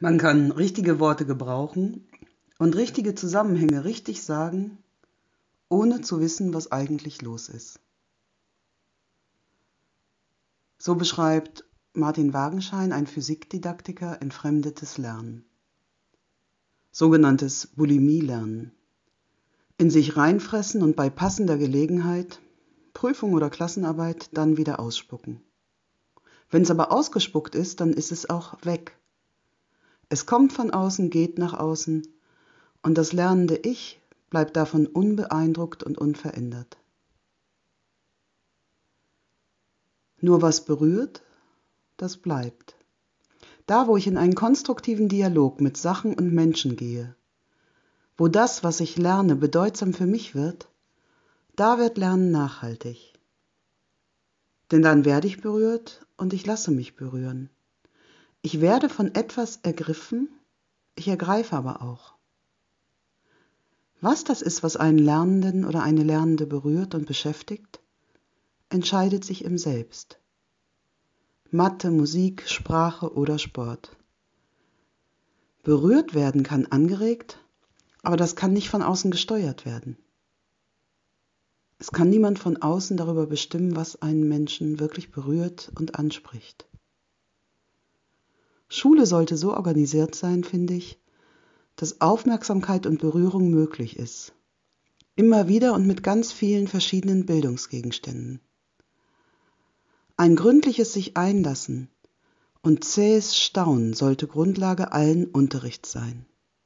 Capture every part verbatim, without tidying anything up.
Man kann richtige Worte gebrauchen und richtige Zusammenhänge richtig sagen, ohne zu wissen, was eigentlich los ist. So beschreibt Martin Wagenschein, ein Physikdidaktiker, entfremdetes Lernen. Sogenanntes Bulimie-Lernen. In sich reinfressen und bei passender Gelegenheit, Prüfung oder Klassenarbeit, dann wieder ausspucken. Wenn es aber ausgespuckt ist, dann ist es auch weg. Es kommt von außen, geht nach außen und das lernende Ich bleibt davon unbeeindruckt und unverändert. Nur was berührt, das bleibt. Da, wo ich in einen konstruktiven Dialog mit Sachen und Menschen gehe, wo das, was ich lerne, bedeutsam für mich wird, da wird Lernen nachhaltig. Denn dann werde ich berührt und ich lasse mich berühren. Ich werde von etwas ergriffen, ich ergreife aber auch. Was das ist, was einen Lernenden oder eine Lernende berührt und beschäftigt, entscheidet sich im Selbst. Mathe, Musik, Sprache oder Sport. Berührt werden kann angeregt, aber das kann nicht von außen gesteuert werden. Es kann niemand von außen darüber bestimmen, was einen Menschen wirklich berührt und anspricht. Schule sollte so organisiert sein, finde ich, dass Aufmerksamkeit und Berührung möglich ist. Immer wieder und mit ganz vielen verschiedenen Bildungsgegenständen. Ein gründliches sich einlassen und zähes Staunen sollte Grundlage allen Unterrichts sein.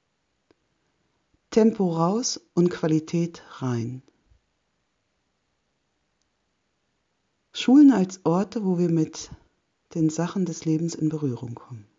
Tempo raus und Qualität rein. Schulen als Orte, wo wir mit den Sachen des Lebens in Berührung kommen.